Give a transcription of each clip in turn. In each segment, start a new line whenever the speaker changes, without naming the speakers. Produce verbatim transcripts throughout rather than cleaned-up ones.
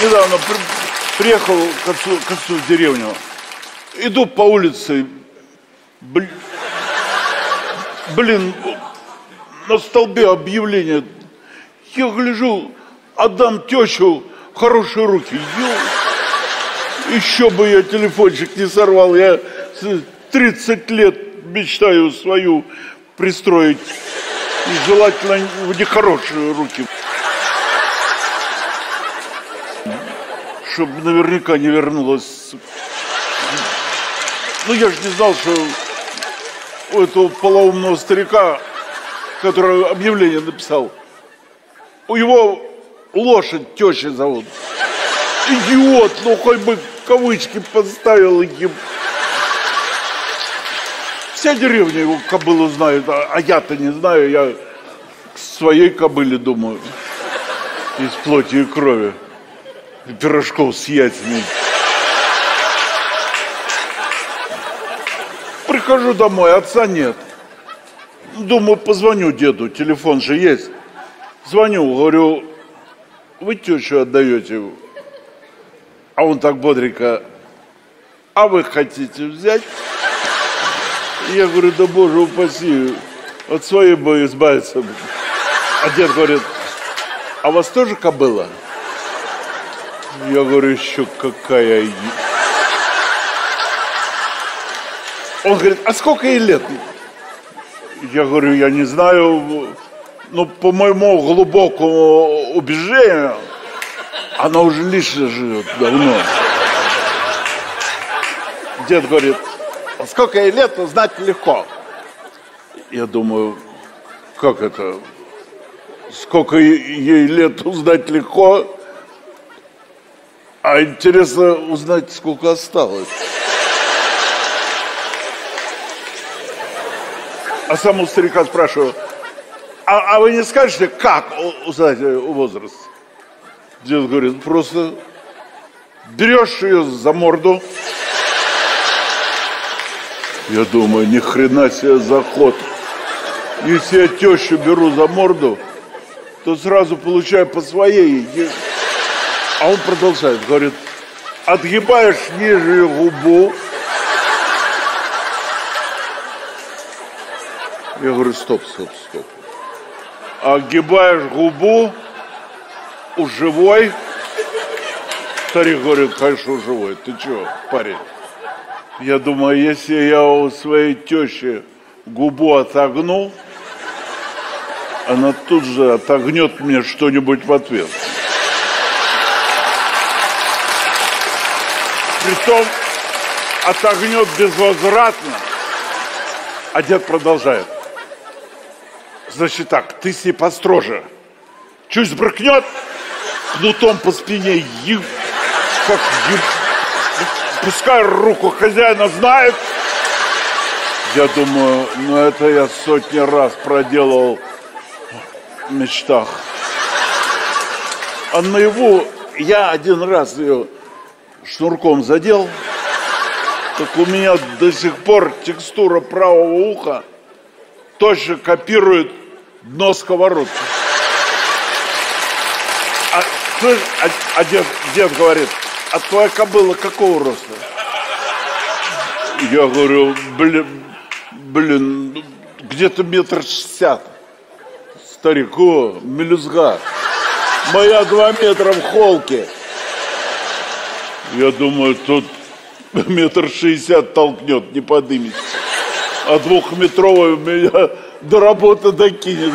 недавно при, приехал к отцу, к отцу в деревню. Иду по улице, блин, блин, на столбе объявление. Я гляжу, отдам тещу в хорошие руки. Ё, еще бы я телефончик не сорвал. Я тридцать лет мечтаю свою пристроить. И желательно в нехорошие руки. Чтобы наверняка не вернулась. Ну, я же не знал, что у этого полоумного старика, который объявление написал, у его лошадь тещей зовут. Идиот, ну хоть бы кавычки поставил им. Вся деревня его кобылу знает, а, а я-то не знаю, я к своей кобыле думаю. Из плоти и крови. И пирожков с яйцами. Прихожу домой, отца нет. Думаю, позвоню деду, телефон же есть. Звоню, говорю, вы тещу отдаете? А он так бодренько, а вы хотите взять? Я говорю, да боже упаси, от своей бы избавиться. А дед говорит, а у вас тоже кобыла? Я говорю, еще какая... Он говорит, а сколько ей лет? Я говорю, я не знаю, но по моему глубокому убеждению, она уже лично живет давно. Дед говорит, а сколько ей лет, узнать легко. Я думаю, как это? Сколько ей лет узнать легко, а интересно узнать, сколько осталось. А сам у старика спрашиваю, а, а вы не скажете, как узнать возраст? Дед говорит, просто берешь ее за морду. Я думаю, ни хрена себе заход. Если я тещу беру за морду, то сразу получаю по своей. А он продолжает, говорит, отгибаешь нижнюю губу. Я говорю, стоп, стоп, стоп. Огибаешь губу у живой. Старик говорит, конечно, у живой. Ты чего, парень? Я думаю, если я у своей тещи губу отогну, она тут же отогнет мне что-нибудь в ответ. Притом отогнет безвозвратно. А дед продолжает. Значит так, ты с ней построже. Чуть сбрыкнет, кнутом по спине, еб, как еб, пускай руку хозяина знает. Я думаю, ну это я сотни раз проделал в мечтах. А наяву я один раз ее шнурком задел, так у меня до сих пор текстура правого уха точно копирует дно сковородки. А, слышь, а, а дед, дед говорит, а твоя кобыла какого роста? Я говорю, блин, блин, где-то метр шестьдесят. Старик, о, мелюзга. Моя два метра в холке. Я думаю, тут метр шестьдесят толкнет, не подымется. А двухметровый меня до работы докинет.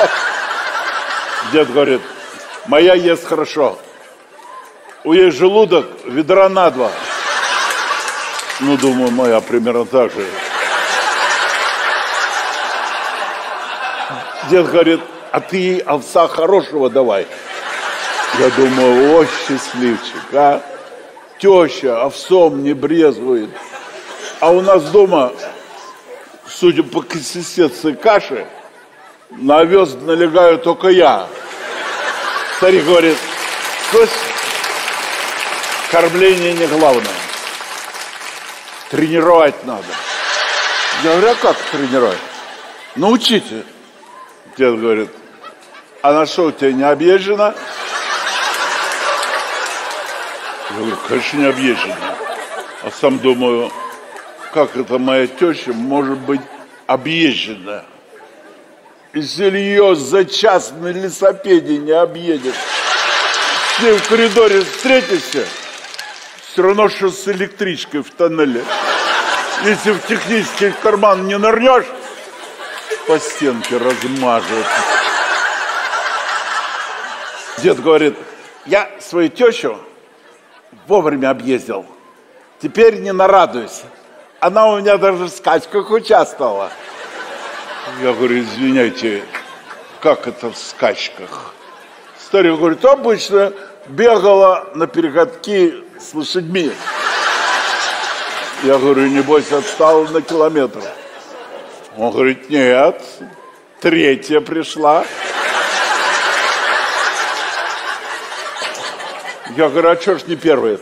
Дед говорит, моя ест хорошо. У ей желудок ведра на два. Ну, думаю, моя примерно так же. Дед говорит, а ты ей овса хорошего давай. Я думаю, о, счастливчик, а? Теща овсом не брезгует. А у нас дома, судя по консистенции каши, на овес налегаю только я. Старик говорит, слышь, кормление не главное. Тренировать надо. Я говорю, а как тренировать? Научите. Дед говорит, а на что у тебя не объезжено? Я говорю, конечно, не объезженная. А сам думаю, как это моя теща может быть объезженная? Если ее за час на велосипеде не объедешь, с ней в коридоре встретишься, все равно, что с электричкой в тоннеле. Если в технический карман не нырнешь, по стенке размажет. Дед говорит, я свою тещу вовремя объездил. Теперь не нарадуюсь. Она у меня даже в скачках участвовала. Я говорю, извиняйте, как это в скачках? Старик говорит, обычно бегала на перегонки с лошадьми. Я говорю, небось, отстала на километр. Он говорит, нет, третья пришла. Я говорю, а что ж не первая?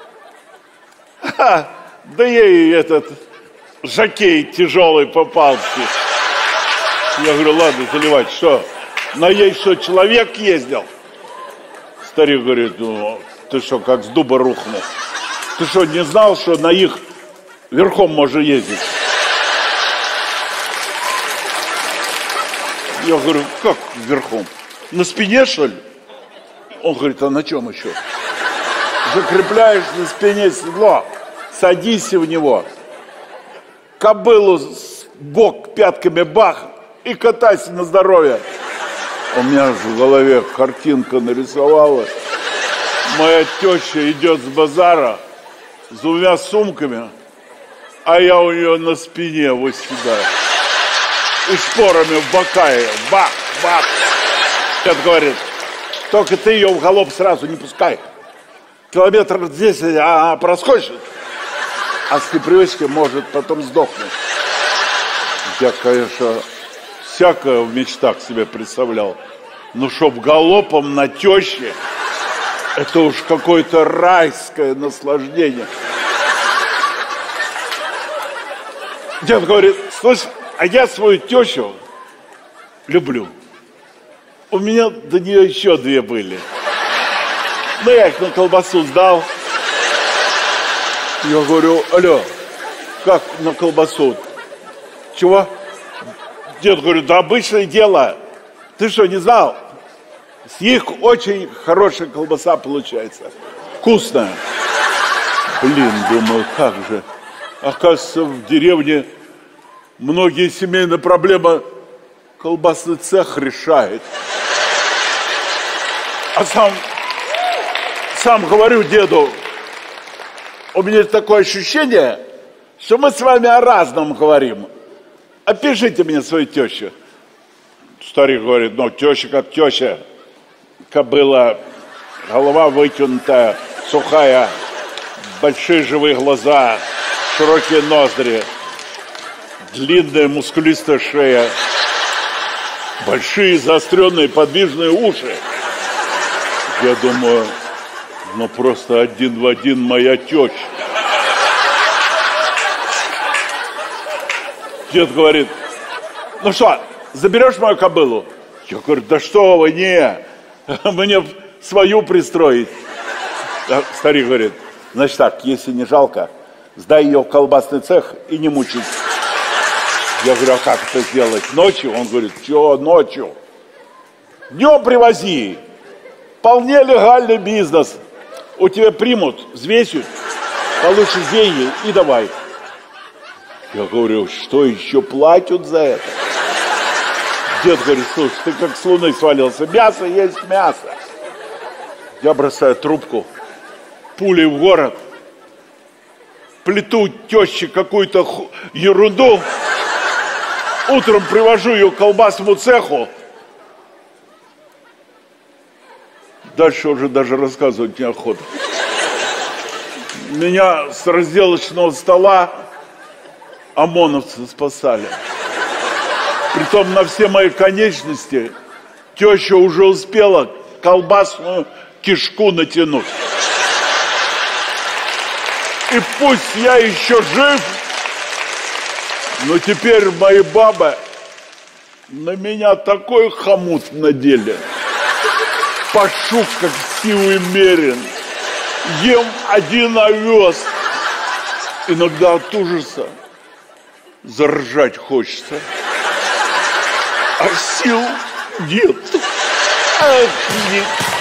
Ха, да ей этот жокей тяжелый попался. Я говорю, ладно, заливать, что? На ей что, человек ездил? Старик говорит, ну, ты что, как с дуба рухнул? Ты что, не знал, что на их верхом можно ездить? Я говорю, как верхом? На спине, что ли? Он говорит, а на чем еще? Закрепляешь на спине седло, садись в него, кобылу с бок пятками бах и катайся на здоровье. У меня же в голове картинка нарисовалась. Моя теща идет с базара с двумя сумками, а я у нее на спине вот сюда. И шпорами в бока ее. Бах, бах. Дед говорит, только ты ее в галоп сразу не пускай. Километр десять, а проскочит. А с непривычки может потом сдохнуть. Я, конечно, всякое в мечтах себе представлял. Но чтоб галопом на теще, это уж какое-то райское наслаждение. Дед говорит, слушай, а я свою тещу люблю. У меня до нее еще две были. Ну, я их на колбасу сдал. Я говорю, алло, как на колбасу? Чего? Дед говорит, да обычное дело. Ты что, не знал? С них очень хорошая колбаса получается. Вкусная. Блин, думаю, как же. Оказывается, в деревне многие семейные проблемы колбасный цех решает. А сам, сам говорю деду, у меня такое ощущение, что мы с вами о разном говорим. Опишите мне свою тещу. Старик говорит, ну, теща как теща. Кобыла, голова вытянутая, сухая, большие живые глаза, широкие ноздри, длинная мускулистая шея, большие заостренные подвижные уши. Я думаю, ну просто один в один моя теща. Дед говорит, ну что, заберешь мою кобылу? Я говорю, да что вы, не, мне свою пристроить. Старик говорит, значит так, если не жалко, сдай ее в колбасный цех и не мучить. Я говорю, а как это сделать? Ночью? Он говорит, что ночью? Днем привози. Вполне легальный бизнес. У тебя примут, взвесят, получишь деньги и давай. Я говорю, что еще платят за это? Дед говорит, слушай, ты как с луны свалился. Мясо есть мясо. Я бросаю трубку, пулей в город, плету теще какую-то ху- ерунду, утром привожу ее к колбасному цеху. Дальше уже даже рассказывать неохота. Меня с разделочного стола ОМОНовцы спасали. Притом на все мои конечности теща уже успела колбасную кишку натянуть. И пусть я еще жив, но теперь мои бабы на меня такой хомут надели. Пашу, как силой мерен. ем один овес. Иногда от ужаса заржать хочется, а сил нет. Ах, нет.